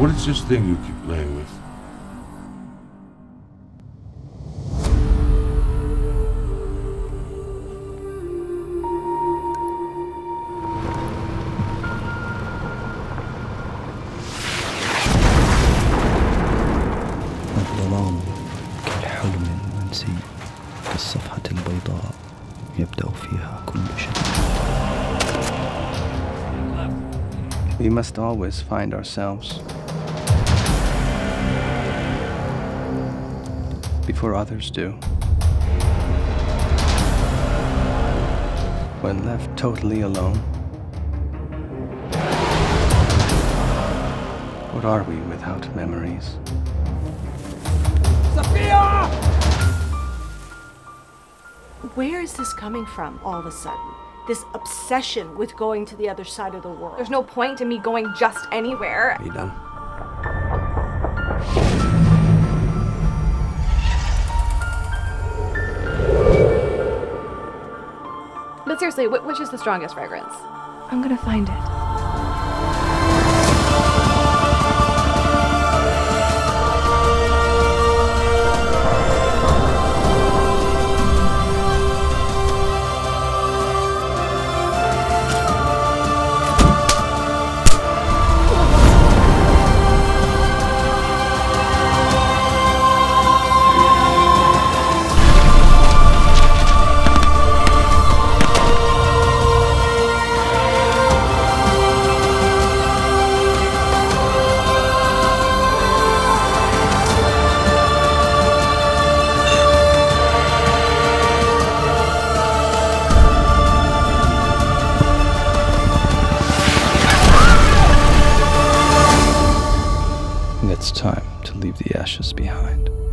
What is this thing you keep playing with? الظلام كالحلم المنسي كالصفحة البيضاء يبدأ فيها كل شيء. We must always find ourselves before others do. When left totally alone, what are we without memories? Sophia! Where is this coming from all of a sudden? This obsession with going to the other side of the world. There's no point in me going just anywhere. Are you done? But seriously, which is the strongest fragrance? I'm gonna find it. It's time to leave the ashes behind.